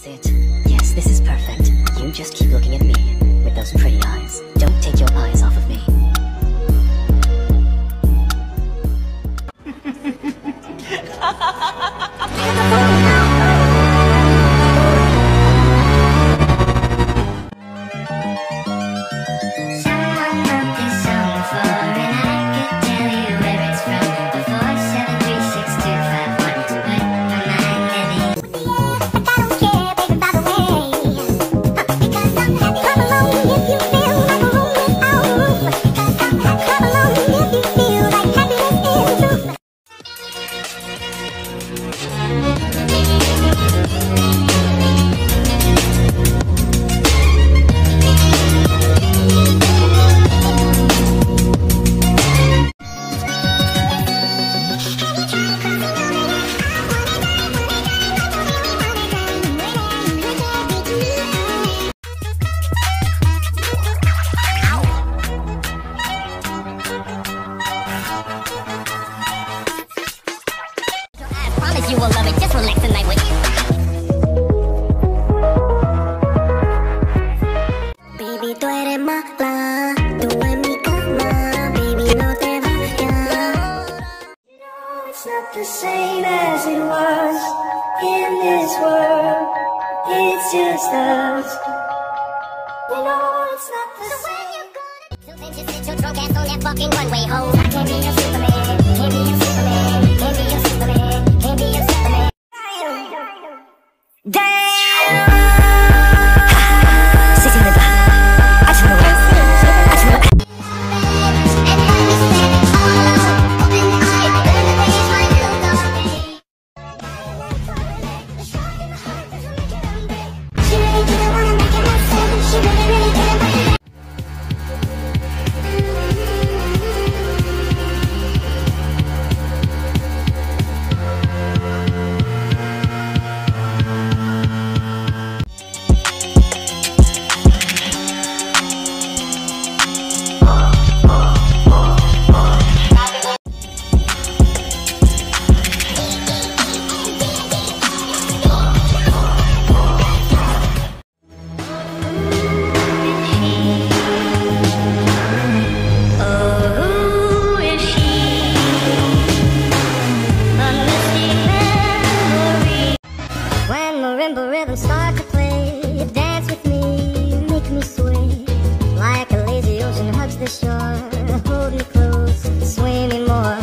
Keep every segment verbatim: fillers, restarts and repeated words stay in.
That's it. Yes, this is perfect. You just keep looking at me with those pretty eyes. Don't take your eyes off of me. You will love it. Just relax tonight with Baby, tú eres mala, tú en mi cama, baby, no te vayas. You know it's not the same as it was in this world. It's just us. You know it's not the same. So then just sit your drunk ass on that fucking one-way home. I can't be your Superman, can't be your Superman, can't be your Superman, can't be your Superman. Damn! Sitting in the back. I just wanna I just wanna She really didn't wanna make it myself. She really, really didn't want it. Marimba rhythm start to play. Dance with me, make me sway. Like a lazy ocean hugs the shore. Hold me close, sway me more.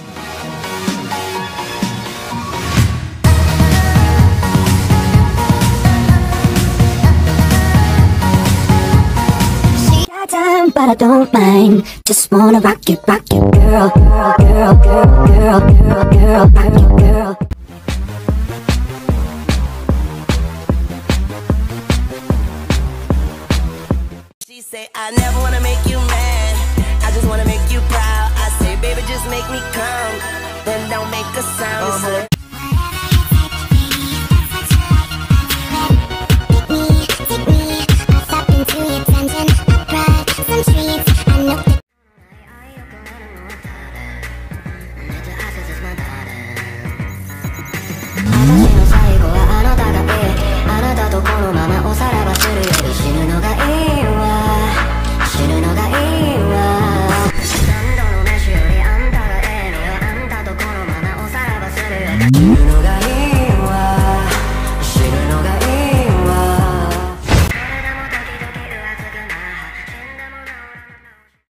Got time, but I don't mind. Just wanna rock you, rock you, girl, girl, girl, girl, girl, girl, girl, rock you, girl. Say I never wanna make you mad, I just wanna make you proud. I say baby just make me come, then don't make a sound.